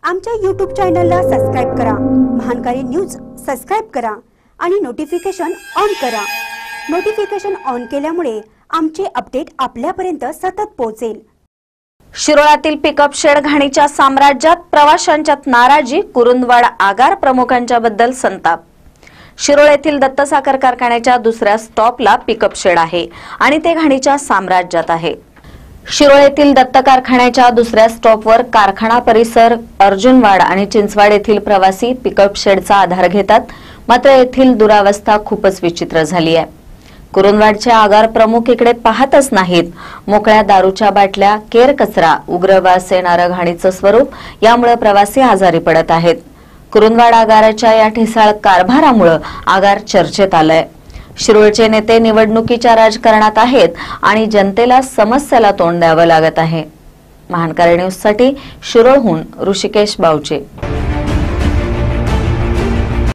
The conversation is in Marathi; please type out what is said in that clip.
आमच्या YouTube चॅनलला सबस्क्राइब करा, महानकारी न्यूज सबस्क्राइब करा आणि नोटिफिकेशन ऑन करा। नोटिफिकेशन ऑन केल्यामुळे आमचे अपडेट आपल्यापर्यंत सतत पोहोचेल। शिरोळातील पिकअप शेड घाणीच्या साम्राज्यात, प्रवाशांच्यात नाराजी, कुरुंदवाड आगार प्रमुखांच्या बद्दल संताप। शिरोळ येथील दत्त साखर कारखान्याच्या दुसऱ्या स्टॉपला पिकअप शेड आहे आणि ते घाणीच्या साम्राज्यात आहे। शिरोळ येथील दत्त कारखान्याच्या दुसऱ्या स्टॉपवर कारखाना परिसर, अर्जुनवाड आणि चिंचवाड येथील प्रवासी पिकअप शेडचा आधार घेतात, मात्र येथील दुरावस्था खूपच विचित्र झाली आहे। कुरुंदवाडचे आगार प्रमुख इकडे पाहतच नाहीत। मोकळ्या दारूच्या बाटल्या, केर कचरा, उग्र वास येणारं घाणीचं स्वरूप यामुळे प्रवासी आजारी पडत आहेत। कुरुंदवाड आगाराच्या या ठिसाळ कारभारामुळे आगार चर्चेत आलंय। शिरोळचे नेते निवडणुकीच्या राजकारणात आहेत आणि जनतेला समस्येला तोंड द्यावं लागत आहे। महानकारी न्यूजसाठी शिरोळहून ऋषिकेश बावचे।